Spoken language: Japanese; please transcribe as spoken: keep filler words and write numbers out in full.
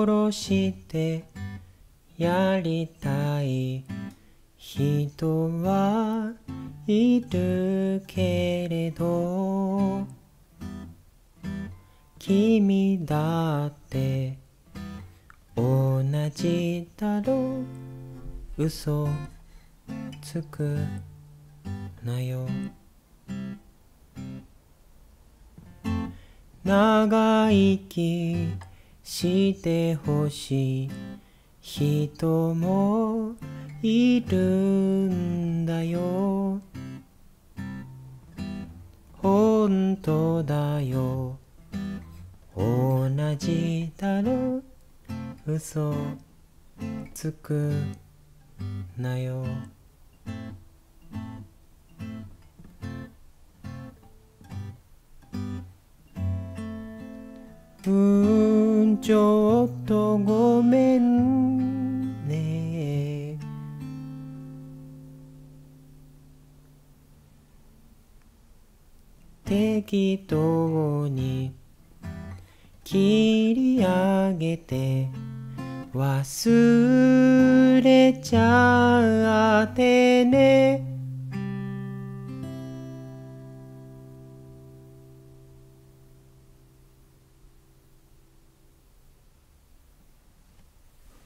殺してやりたい人はいるけれど、君だって同じだろう。嘘つくなよ。長生きしてほしい人もいるんだよ。ほんとだよ、同じだろう。嘘つくなよ。うーん、ちょっとごめんね。適当に切り上げて忘れちゃってね。